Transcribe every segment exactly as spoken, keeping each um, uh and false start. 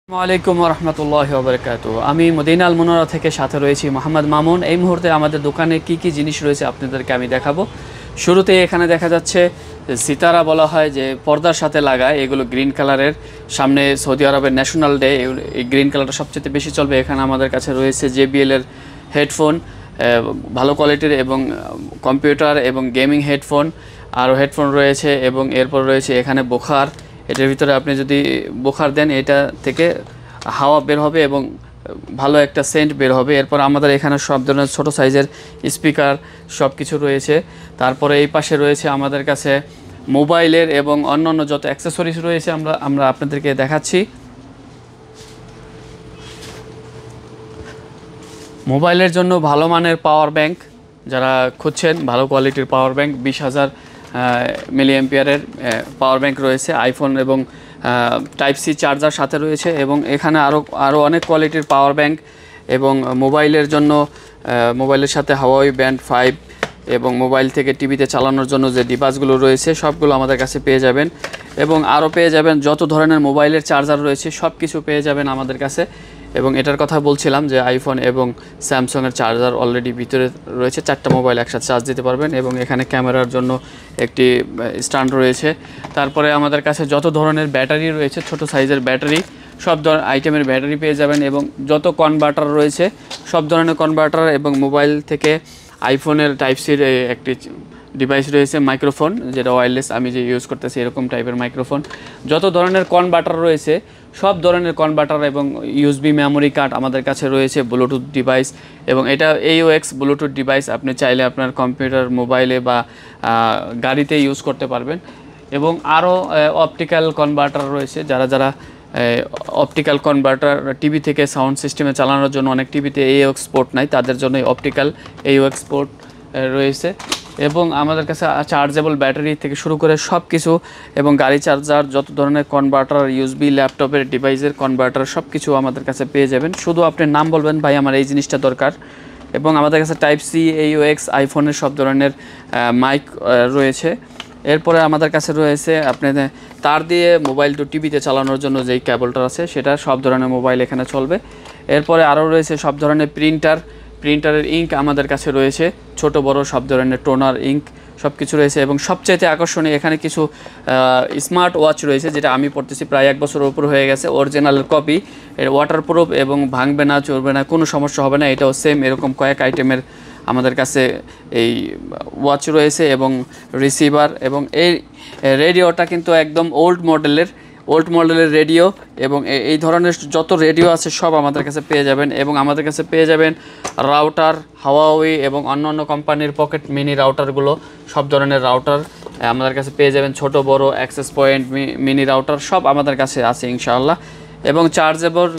আসসালামু আলাইকুম রহমতুল্লাহি ওয়া বারাকাতুহু। আমি মদিনা আল মুনাওয়ারা থেকে সাথে রয়েছি মোহাম্মদ মামুন। এই মুহূর্তে আমাদের দোকানে কি কি জিনিস রয়েছে আপনাদেরকে আমি দেখাবো। শুরুতে এখানে দেখা যাচ্ছে সিতারা বলা হয় যে পর্দার সাথে লাগায়, এগুলো গ্রিন কালারের। সামনে সৌদি আরবের ন্যাশনাল ডে, এই গ্রিন কালারটা সবচেয়ে বেশি চলবে। এখানে আমাদের কাছে রয়েছে জেবিএল এর হেডফোন, ভালো কোয়ালিটির, এবং কম্পিউটার এবং গেমিং হেডফোন, আরও হেডফোন রয়েছে। এবং এরপর রয়েছে এখানে বোখার। এটার ভিতরে আপনি যদি বোখার দেন এটা থেকে হাওয়া বের হবে এবং ভালো একটা সেন্ট বের হবে। এরপর আমাদের এখানে সব ধরনের ছোটো সাইজের স্পিকার সব কিছু রয়েছে। তারপরে এই পাশে রয়েছে আমাদের কাছে মোবাইলের এবং অন্যান্য যত অ্যাক্সেসরিজ রয়েছে আমরা আমরা আপনাদেরকে দেখাচ্ছি। মোবাইলের জন্য ভালো মানের পাওয়ার ব্যাংক যারা খুঁজছেন, ভালো কোয়ালিটির পাওয়ার ব্যাংক, বিশ হাজার মিলি অ্যাম্পিয়ারের পাওয়ার ব্যাংক রয়েছে। আইফোন এবং টাইপ সি চার্জার সাথে রয়েছে। এবং এখানে আরও আরও অনেক কোয়ালিটির পাওয়ার ব্যাংক এবং মোবাইলের জন্য মোবাইলের সাথে হাওয়াই ব্যান্ড ফাইভ এবং মোবাইল থেকে টিভিতে চালানোর জন্য যে ডিভাইসগুলো রয়েছে সবগুলো আমাদের কাছে পেয়ে যাবেন। এবং আরও পেয়ে যাবেন যত ধরনের মোবাইলের চার্জার রয়েছে সব কিছু পেয়ে যাবেন আমাদের কাছে। এবং এটার কথা বলছিলাম যে আইফোন এবং স্যামসাংয়ের চার্জার অলরেডি ভিতরে রয়েছে, চারটা মোবাইল একসাথে চার্জ দিতে পারবেন। এবং এখানে ক্যামেরার জন্য একটি স্ট্যান্ড রয়েছে। তারপরে আমাদের কাছে যত ধরনের ব্যাটারি রয়েছে, ছোট সাইজের ব্যাটারি, সব ধরনের আইটেমের ব্যাটারি পেয়ে যাবেন। এবং যত কনভার্টার রয়েছে সব ধরনের কনভার্টার, এবং মোবাইল থেকে আইফোনের টাইপ সির একটি ডিভাইস রয়েছে, মাইক্রোফোন, যেটা ওয়্যারলেস আমি যে ইউজ করতেছি এরকম টাইপের মাইক্রোফোন। যত ধরনের কনভার্টার রয়েছে সব ধরনের কনভার্টার এবং ইউএসবি মেমোরি কার্ড আমাদের কাছে রয়েছে, ব্লুটুথ ডিভাইস। এবং এটা এইওএক্স ব্লুটুথ ডিভাইস, আপনি চাইলে আপনার কম্পিউটার, মোবাইলে বা গাড়িতে ইউজ করতে পারবেন। এবং আরও অপটিক্যাল কনভার্টার রয়েছে, যারা যারা অপটিক্যাল কনভার্টার টিভি থেকে সাউন্ড সিস্টেমে চালানোর জন্য, অনেক টিভিতে এইওএক্স পোর্ট নাই, তাদের জন্য অপটিক্যাল এইওএক্স পোর্ট রয়েছে। এবং আমাদের কাছে চার্জেবল ব্যাটারি থেকে শুরু করে সব কিছু, এবং গাড়ি চার্জার, যত ধরনের কনভার্টার, ইউএসবি, ল্যাপটপের ডিভাইসের কনভার্টার সব কিছু আমাদের কাছে পেয়ে যাবেন। শুধু আপনি নাম বলবেন, ভাই আমার এই জিনিসটা দরকার। এবং আমাদের কাছে টাইপ সি, এইওএক্স, আইফোনের সব ধরনের মাইক রয়েছে। এরপরে আমাদের কাছে রয়েছে আপনি তার দিয়ে মোবাইল টু টিভিতে চালানোর জন্য যেই কেবলটা আছে সেটা, সব ধরনের মোবাইল এখানে চলবে। এরপরে আরও রয়েছে সব ধরনের প্রিন্টার, প্রিন্টারের ইঙ্ক আমাদের কাছে রয়েছে, ছোট বড় সব ধরনের টোনার, ইঙ্ক সব কিছু রয়েছে। এবং সবচাইতে আকর্ষণীয় এখানে কিছু স্মার্ট ওয়াচ রয়েছে, যেটা আমি পড়তেছি, প্রায় এক বছরের উপর হয়ে গেছে, অরিজিনালের কপি, এর ওয়াটারপ্রুফ এবং ভাঙবে না, চলবে না, কোনো সমস্যা হবে না। এটাও সেম এরকম কয়েক আইটেমের আমাদের কাছে এই ওয়াচ রয়েছে এবং রিসিভার। এবং এই রেডিওটা কিন্তু একদম ওল্ড মডেলের ওল্ড মডেলের রেডিও। এবং এই ধরনের যত রেডিও আছে সব আমাদের কাছে পেয়ে যাবেন। এবং আমাদের কাছে পেয়ে যাবেন রাউটার, হাওয়াই এবং অন্যান্য কোম্পানির পকেট মিনি রাউটারগুলো, সব ধরনের রাউটার আমাদের কাছে পেয়ে যাবেন, ছোট বড়, অ্যাক্সেস পয়েন্ট, মিনি রাউটার সব আমাদের কাছে আছে ইনশাআল্লাহ। এবং চার্জেবল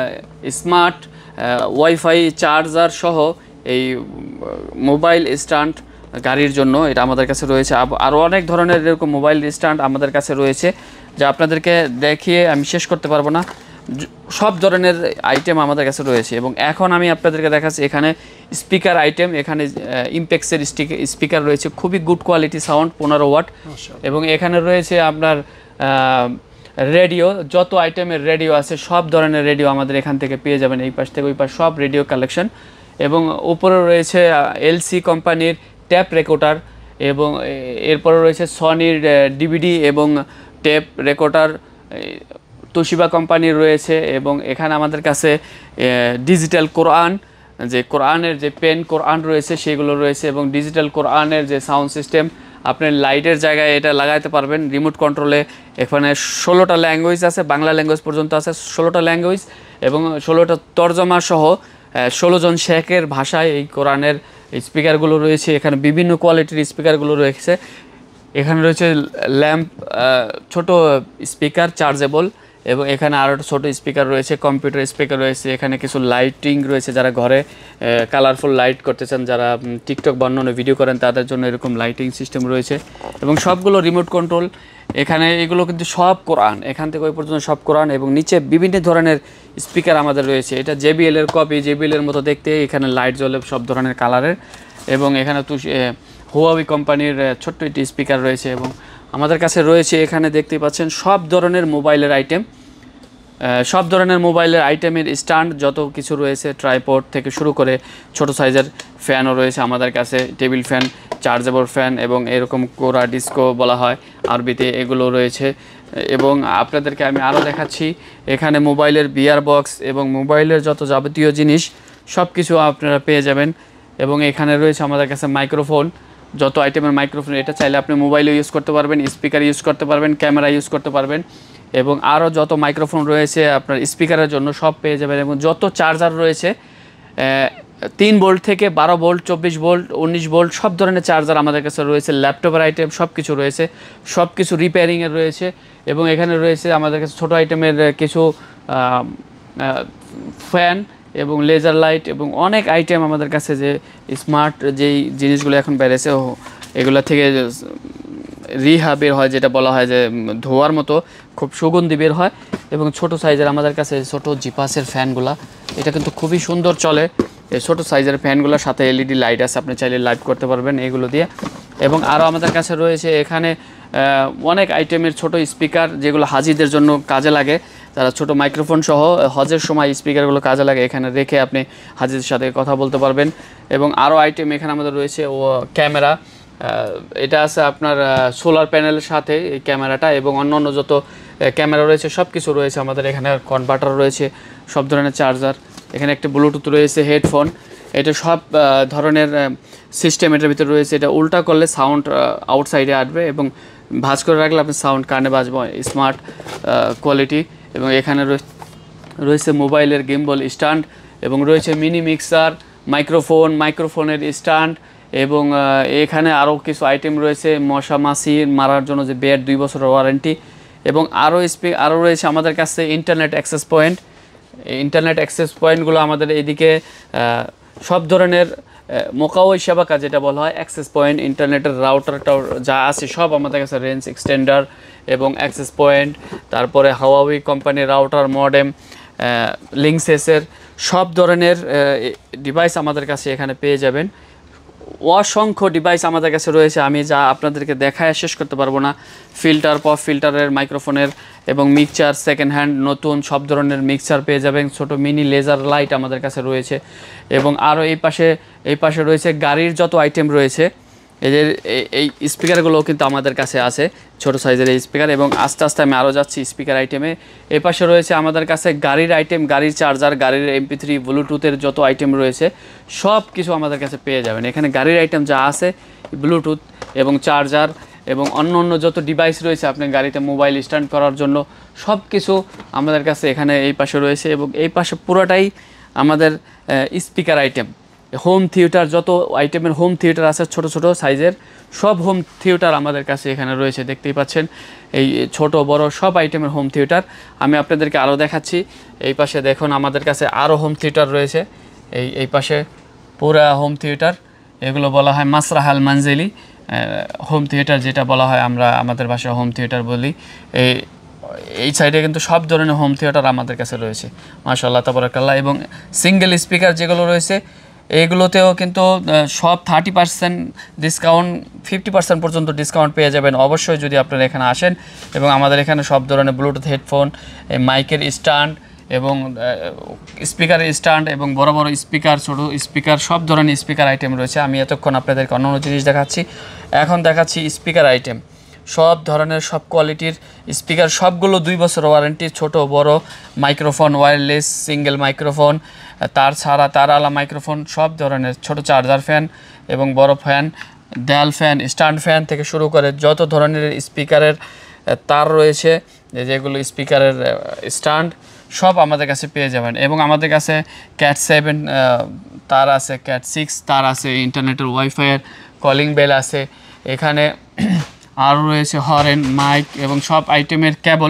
স্মার্ট ওয়াইফাই চার্জার সহ এই মোবাইল স্ট্যান্ড গাড়ির জন্য এটা আমাদের কাছে রয়েছে। আরও অনেক ধরনের এরকম মোবাইল স্ট্যান্ড আমাদের কাছে রয়েছে, যা আপনাদেরকে দেখিয়ে আমি শেষ করতে পারবো না। সব ধরনের আইটেম আমাদের কাছে রয়েছে। এবং এখন আমি আপনাদেরকে দেখাচ্ছি এখানে স্পিকার আইটেম। এখানে ইমপ্যাক্সের স্পিকার রয়েছে, খুবই গুড কোয়ালিটি সাউন্ড, পনেরো ওয়াট। এবং এখানে রয়েছে আপনার রেডিও, যত আইটেমের রেডিও আছে সব ধরনের রেডিও আমাদের এখান থেকে পেয়ে যাবেন, এই পাশ থেকে ওই পাশ সব রেডিও কালেকশন। এবং উপরে রয়েছে এলসি কোম্পানির ট্যাপ রেকর্ডার, এবং এরপরে রয়েছে সনির ডিভিডি এবং টেপ রেকর্ডার, তোশিবা কোম্পানির রয়েছে। এবং এখানে আমাদের কাছে ডিজিটাল কোরআন, যে কোরআনের যে পেন কোরআন রয়েছে সেগুলো রয়েছে। এবং ডিজিটাল কোরআনের যে সাউন্ড সিস্টেম, আপনি লাইটের জায়গায় এটা লাগাইতে পারবেন রিমোট কন্ট্রোলে। এখানে ষোলোটা ল্যাঙ্গুয়েজ আছে, বাংলা ল্যাঙ্গুয়েজ পর্যন্ত আছে, ষোলোটা ল্যাঙ্গুয়েজ এবং ষোলোটা তর্জমা সহ ষোলো জন শেখের ভাষায় এই কোরআনের স্পিকারগুলো রয়েছে। এখানে বিভিন্ন কোয়ালিটির স্পিকারগুলো রয়েছে। এখানে রয়েছে ল্যাম্প, ছোট স্পিকার চার্জেবল। এবং এখানে আরও ছোটো স্পিকার রয়েছে, কম্পিউটার স্পিকার রয়েছে। এখানে কিছু লাইটিং রয়েছে, যারা ঘরে কালারফুল লাইট করতে চান, যারা টিকটক বা অন্যান্য ভিডিও করেন তাদের জন্য এরকম লাইটিং সিস্টেম রয়েছে। এবং সবগুলো রিমোট কন্ট্রোল। এখানে এগুলো কিন্তু সব কোরআন, এখান থেকে ওই পর্যন্ত সব কোরআন। এবং নিচে বিভিন্ন ধরনের স্পিকার আমাদের রয়েছে। এটা জেবিএল এর কপি, জেবিএল এর মতো দেখতে, এখানে লাইট জ্বলে সব ধরনের কালারের। এবং এখানে তো হুয়াওই কোম্পানির ছোট্ট একটি স্পিকার রয়েছে। এবং আমাদের কাছে রয়েছে এখানে দেখতে পাচ্ছেন সব ধরনের মোবাইলের আইটেম, সব ধরনের মোবাইলের আইটেমের স্ট্যান্ড যত কিছু রয়েছে, ট্রাইপড থেকে শুরু করে ছোট সাইজের ফ্যানও রয়েছে আমাদের কাছে, টেবিল ফ্যান, চার্জেবল ফ্যান এবং এরকম কোরা ডিস্কো বলা হয় আরবিতে, এগুলো রয়েছে। এবং আপনাদেরকে আমি আরও দেখাচ্ছি, এখানে মোবাইলের বিয়ার বক্স এবং মোবাইলের যত যাবতীয় জিনিস সব কিছু আপনারা পেয়ে যাবেন। এবং এখানে রয়েছে আমাদের কাছে মাইক্রোফোন, যত আইটেমের মাইক্রোফোন, এটা চাইলে আপনি মোবাইলে ইউজ করতে পারবেন, স্পিকার ইউজ করতে পারবেন, ক্যামেরা ইউজ করতে পারবেন এবং আরও যত মাইক্রোফোন রয়েছে আপনার স্পিকারের জন্য সব পেয়ে যাবেন। এবং যত চার্জার রয়েছে তিন ভোল্ট থেকে বারো ভোল্ট, চব্বিশ ভোল্ট, উনিশ ভোল্ট সব ধরনের চার্জার আমাদের কাছে রয়েছে। ল্যাপটপের আইটেম সব কিছু রয়েছে, সব কিছু রিপেয়ারিংয়ের রয়েছে। এবং এখানে রয়েছে আমাদের কাছে ছোটো আইটেমের কিছু ফ্যান এবং লেজার লাইট এবং অনেক আইটেম আমাদের কাছে, যে স্মার্ট যেই জিনিসগুলো এখন বেড়েছে এগুলো থেকে রিহা বের হয়, যেটা বলা হয় যে ধোয়ার মতো খুব সুগন্ধি বের হয়। এবং ছোট সাইজের আমাদের কাছে ছোট জিপাসের ফ্যানগুলা, এটা কিন্তু খুবই সুন্দর চলে। এই ছোটো সাইজের ফ্যানগুলোর সাথে এলইডি লাইট আছে, আপনি চাইলে লাইট করতে পারবেন এগুলো দিয়ে। এবং আরও আমাদের কাছে রয়েছে এখানে অনেক আইটেমের ছোট স্পিকার, যেগুলো হাজিদের জন্য কাজে লাগে, তারা ছোট মাইক্রোফোন সহ হজের সময় স্পিকারগুলো কাজে লাগে, এখানে রেখে আপনি হাজিদের সাথে কথা বলতে পারবেন। এবং আরও আইটেম এখানে আমাদের রয়েছে ও ক্যামেরা, এটা আছে আপনার সোলার প্যানেলের সাথে এই ক্যামেরাটা, এবং অন্য অন্য যত ক্যামেরা রয়েছে সব কিছু রয়েছে আমাদের এখানে। কনভার্টার রয়েছে, সব ধরনের চার্জার, এখানে একটা ব্লুটুথ রয়েছে, হেডফোন, এটা সব ধরনের সিস্টেম এটার ভিতরে রয়েছে। এটা উল্টা করলে সাউন্ড আউটসাইডে আসবে এবং ভাঁজ করে রাখলে আপনি সাউন্ড কানে বাজবে, স্মার্ট কোয়ালিটি। এবং এখানে রয়েছে মোবাইলের গিম্বল স্ট্যান্ড, এবং রয়েছে মিনি মিক্সার, মাইক্রোফোন, মাইক্রোফোনের স্ট্যান্ড, এবং এখানে আরও কিছু আইটেম রয়েছে, মশা মাছি মারার জন্য যে বেড, দুই বছরের ওয়ারেন্টি। এবং আরও স্পি আরও রয়েছে আমাদের কাছে internet access point. Internet access পয়েন্টগুলো আমাদের এইদিকে সব ধরনের মোকাওই সেবাকা যেটা বলা হয়, অ্যাক্সেস পয়েন্ট, ইন্টারনেটের রাউটার যা আছে সব আমাদের কাছে, রেঞ্জ এক্সটেন্ডার এবং অ্যাক্সেস পয়েন্ট, তারপরে হাওয়াই কোম্পানির রাউটার, মডেম, লিঙ্কসেসের সব ধরনের ডিভাইস আমাদের কাছে এখানে পেয়ে যাবেন। অসংখ্য ডিভাইস আমাদের কাছে রয়েছে, আমি যা আপনাদেরকে দেখায় শেষ করতে পারবো না। ফিল্টার, পপ ফিল্টারের, মাইক্রোফোনের এবং মিক্সচার, সেকেন্ড হ্যান্ড, নতুন সব ধরনের মিক্সচার পেয়ে যাবেন। ছোট মিনি লেজার লাইট আমাদের কাছে রয়েছে। এবং আরও এই পাশে এই পাশে রয়েছে গাড়ির যত আইটেম রয়েছে, এদের এই স্পিকারগুলোও কিন্তু আমাদের কাছে আছে, ছোট সাইজের এই স্পিকার। এবং আস্তে আস্তে আমি আরও যাচ্ছি স্পিকার আইটেমে। এ পাশে রয়েছে আমাদের কাছে গাড়ির আইটেম, গাড়ির চার্জার, গাড়ির এমপি থ্রি, ব্লুটুথের যত আইটেম রয়েছে সব কিছু আমাদের কাছে পেয়ে যাবেন। এখানে গাড়ির আইটেম যা আছে, ব্লুটুথ এবং চার্জার এবং অন্য অন্য যত ডিভাইস রয়েছে আপনি গাড়িতে মোবাইল স্ট্যান্ড করার জন্য, সব কিছু আমাদের কাছে এখানে এই পাশে রয়েছে। এবং এই পাশে পুরোটাই আমাদের স্পিকার আইটেম, হোম থিয়েটার, যত আইটেমের হোম থিয়েটার আছে ছোট ছোট সাইজের, সব হোম থিয়েটার আমাদের কাছে এখানে রয়েছে। দেখতেই পাচ্ছেন এই ছোট বড় সব আইটেমের হোম থিয়েটার। আমি আপনাদেরকে আরও দেখাচ্ছি, এই পাশে দেখুন আমাদের কাছে আরও হোম থিয়েটার রয়েছে। এই এই পাশে পুরা হোম থিয়েটার, এগুলো বলা হয় মাসরাহাল মানজিলি হোম থিয়েটার, যেটা বলা হয় আমরা আমাদের ভাষায় হোম থিয়েটার বলি। এই এই সাইডে কিন্তু সব ধরনের হোম থিয়েটার আমাদের কাছে রয়েছে, মাশাআল্লাহ তাবারাকাল্লাহ। এবং সিঙ্গেল স্পিকার যেগুলো রয়েছে এগুলোতেও কিন্তু সব thirty percent discount, fifty percent পর্যন্ত ডিসকাউন্ট পেয়ে যাবেন অবশ্যই যদি আপনারা এখানে আসেন। এবং আমাদের এখানে সব ধরনের ব্লুটুথ হেডফোন, মাইকের স্ট্যান্ড এবং স্পিকারের স্ট্যান্ড এবং বড় বড় স্পিকার, ছোট স্পিকার, সব ধরনের স্পিকার আইটেম রয়েছে। আমি এতক্ষণ আপনাদেরকে অন্য অন্য জিনিস দেখাচ্ছি, এখন দেখাচ্ছি স্পিকার আইটেম। সব ধরনের সব কোয়ালিটির স্পিকার, সবগুলো দুই বছর ওয়ারেন্টি, ছোট বড় মাইক্রোফোন, ওয়্যারলেস, সিঙ্গেল মাইক্রোফোন, তার ছাড়া তারওয়ালা মাইক্রোফোন, সব ধরনের ছোট চার্জার ফ্যান এবং বড় ফ্যান, দেয়াল ফ্যান, স্ট্যান্ড ফ্যান থেকে শুরু করে যত ধরনের স্পিকারের তার রয়েছে, যেগুলো স্পিকারের স্ট্যান্ড, সব আমাদের কাছে পেয়ে যাবেন। এবং আমাদের কাছে ক্যাট সেভেন তার আছে, ক্যাট সিক্স তার আছে, ইন্টারনেটের ওয়াইফাইয়ের কলিং বেল আছে, এখানে আরও রয়েছে হরেন, মাইক এবং সব আইটেমের কেবল,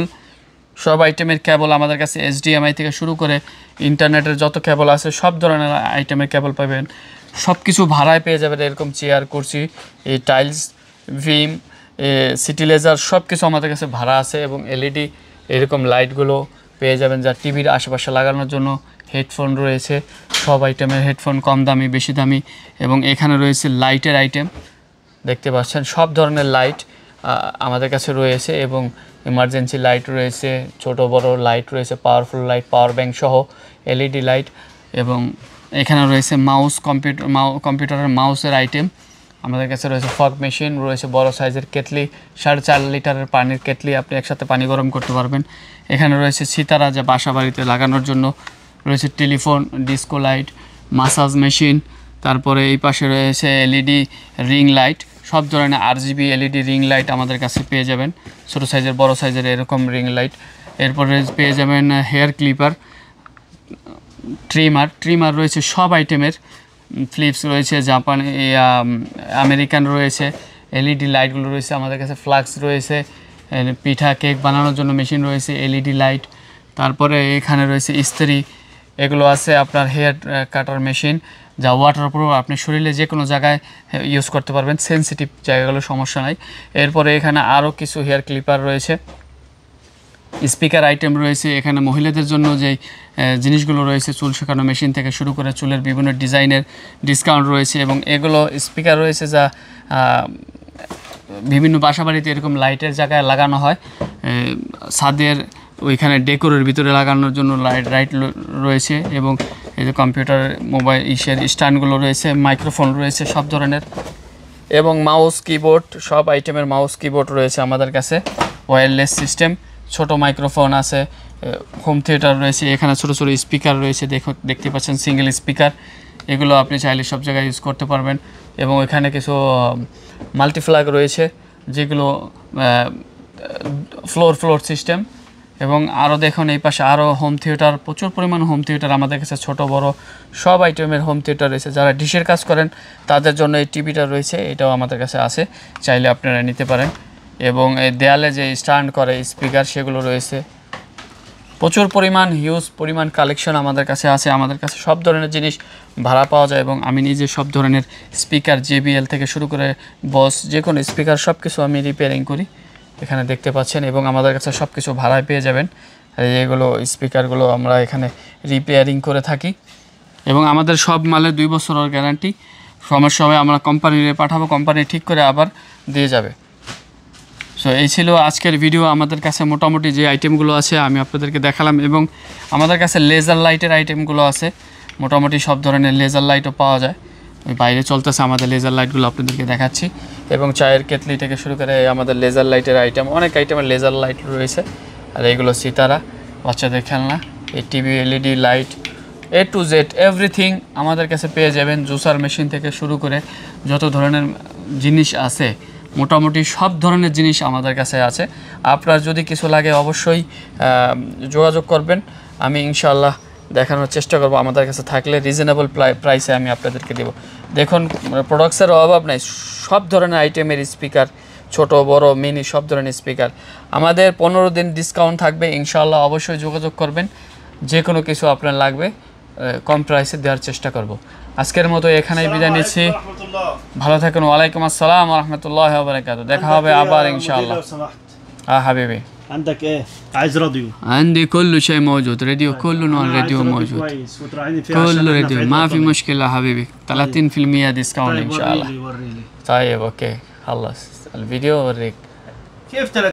সব আইটেমের কেবল আমাদের কাছে এইচডিএমআই থেকে শুরু করে ইন্টারনেটের যত কেবল আছে সব ধরনের আইটেমের কেবল পাবেন। সব কিছু ভাড়ায় পেয়ে যাবেন, এরকম চেয়ার, কুর্সি, এই টাইলস, ভিম, সিটি লেজার, সব কিছু আমাদের কাছে ভাড়া আছে। এবং এলইডি এরকম লাইটগুলো পেয়ে যাবেন যা টিভির আশেপাশে লাগানোর জন্য। হেডফোন রয়েছে, সব আইটেমের হেডফোন, কম দামি, বেশি দামি। এবং এখানে রয়েছে লাইটের আইটেম, দেখতে পাচ্ছেন সব ধরনের লাইট আমাদের কাছে রয়েছে। এবং ইমার্জেন্সি লাইট রয়েছে, ছোট বড় লাইট রয়েছে, পাওয়ারফুল লাইট, পাওয়ার ব্যাংক সহ এলইডি লাইট, এবং এখানে রয়েছে মাউস, কম্পিউটার কম্পিউটারের মাউসের আইটেম। আমাদের কাছে রয়েছে ফগ মেশিন, রয়েছে বড় সাইজের কেটলি, সাড়ে চার লিটারের পানির কেটলি, আপনি একসাথে পানি গরম করতে পারবেন। এখানে রয়েছে সিতারা, যা বাসা বাড়িতে লাগানোর জন্য, রয়েছে telephone, disco light, massage machine, তারপরে এই পাশে রয়েছে এলইডি রিং লাইট, সব ধরনের আরজিবি এলইডি রিং লাইট আমাদের কাছে পেয়ে যাবেন, ছোটো সাইজের বড় সাইজের এরকম রিং লাইট। এরপরে পেয়ে যাবেন হেয়ার ক্লিপার, ট্রিমার ট্রিমার রয়েছে সব আইটেমের, ফ্লিপস রয়েছে, জাপানি আমেরিকান রয়েছে, এলইডি লাইটগুলো রয়েছে আমাদের কাছে, ফ্লাক্স রয়েছে, পিঠা কেক বানানোর জন্য মেশিন রয়েছে, এলইডি লাইট। তারপরে এখানে রয়েছে ইস্ত্রি, এগুলো আছে আপনার হেয়ার কাটার মেশিন, যা ওয়াটারপ্রুফ, আপনি শরীরে যে কোনো জায়গায় ইউজ করতে পারবেন, সেন্সিটিভ জায়গাগুলো সমস্যা নাই। এরপরে এখানে আরও কিছু হেয়ার ক্লিপার রয়েছে, স্পিকার আইটেম রয়েছে। এখানে মহিলাদের জন্য যে জিনিসগুলো রয়েছে, চুল শুকানো মেশিন থেকে শুরু করে চুলের বিভিন্ন ডিজাইনের ডিসকাউন্ট রয়েছে, এবং এগুলো স্পিকার রয়েছে যা বিভিন্ন বাসাবাড়িতে এরকম লাইটের জায়গায় লাগানো হয়, ছাদের ওইখানে ডেকোরের ভিতরে লাগানোর জন্য লাইট লাইট রয়েছে, এবং এই যে কম্পিউটার মোবাইল ইসের স্ট্যান্ডগুলো রয়েছে, মাইক্রোফোন রয়েছে সব ধরনের, এবং মাউস কিবোর্ড, সব আইটেমের মাউস কিবোর্ড রয়েছে আমাদের কাছে, ওয়্যারলেস সিস্টেম, ছোট মাইক্রোফোন আছে, হোম থিয়েটার রয়েছে, এখানে ছোট ছোট স্পিকার রয়েছে, দেখো দেখতে পাচ্ছেন সিঙ্গেল স্পিকার, এগুলো আপনি চাইলে সব জায়গায় ইউজ করতে পারবেন। এবং এখানে কিছু মাল্টিফ্ল্যাগ রয়েছে, যেগুলো ফ্লোর ফ্লোর সিস্টেম। এবং আরও দেখুন এই পাশে আরও হোম থিয়েটার, প্রচুর পরিমাণ হোম থিয়েটার আমাদের কাছে, ছোট বড় সব আইটেমের হোম থিয়েটার রয়েছে। যারা ডিশের কাজ করেন তাদের জন্য এই টিভিটা রয়েছে, এটাও আমাদের কাছে আছে, চাইলে আপনারা নিতে পারেন। এবং এই দেয়ালে যে স্ট্যান্ড করে স্পিকার, সেগুলো রয়েছে, প্রচুর পরিমাণ হিউজ পরিমাণ কালেকশন আমাদের কাছে আছে। আমাদের কাছে সব ধরনের জিনিস ভাড়া পাওয়া যায়, এবং আমি নিজে সব ধরনের স্পিকার, জেবিএল থেকে শুরু করে বস, যে কোনো স্পিকার সব কিছু আমি রিপেয়ারিং করি, এখানে দেখতে পাচ্ছেন। এবং আমাদের কাছে সব কিছু ভাড়ায় পেয়ে যাবেন। এগুলো স্পিকারগুলো আমরা এখানে রিপেয়ারিং করে থাকি, এবং আমাদের সব মালে দুই বছরের গ্যারান্টি। সমস্যা হবে আমরা কোম্পানিরে পাঠাবো, কোম্পানি ঠিক করে আবার দিয়ে যাবে। সো এই ছিল আজকের ভিডিও। আমাদের কাছে মোটামুটি যে আইটেমগুলো আছে আমি আপনাদেরকে দেখালাম, এবং আমাদের কাছে লেজার লাইটের আইটেমগুলো আছে, মোটামুটি সব ধরনের লেজার লাইটও পাওয়া যায়। ওই বাইরে চলতেছে আমাদের লেজার লাইটগুলো আপনাদেরকে দেখাচ্ছি, এবং চায়ের কেটলি থেকে শুরু করে আমাদের লেজার লাইটের আইটেম, অনেক আইটেমের লেজার লাইট রয়েছে। আর এইগুলো সিতারা, বাচ্চাদের খেলনা, এই TV, LED light, A to Z everything আমাদের কাছে পেয়ে যাবেন। জুসার মেশিন থেকে শুরু করে যত ধরনের জিনিস আছে, মোটামুটি সব ধরনের জিনিস আমাদের কাছে আছে। আপনার যদি কিছু লাগে অবশ্যই যোগাযোগ করবেন, আমি ইনশাআল্লাহ দেখানোর চেষ্টা করব। আমাদের কাছে থাকলে রিজনেবল প্রাইসে আমি আপনাদেরকে দেব। দেখুন প্রোডাক্টসের অভাব নাই, সব ধরনের আইটেমের স্পিকার, ছোট বড় মিনি সব ধরনের স্পিকার। আমাদের পনেরো দিন ডিসকাউন্ট থাকবে ইনশাআল্লাহ, অবশ্যই যোগাযোগ করবেন। যে কোনো কিছু আপনার লাগবে কম প্রাইসে দেওয়ার চেষ্টা করব। আজকের মতো এখানেই বিদায় নিচ্ছি, ভালো থাকুন। ওয়ালাইকুম আসসালাম ওয়া রাহমাতুল্লাহি ওয়া বারাকাতুহু। দেখা হবে আবার ইনশাআল্লাহ। हाँ حبيبي عندك ايه؟ عايز راديو؟ عندي كل شيء موجود، راديو كل نوع راديو موجود، كل راديو ما في مشكلة حبيبي، ثلاثين بالمئة ديسكاونت إن شاء الله. وريلي وريلي طيب أوكي خلص الفيديو أوريك كيف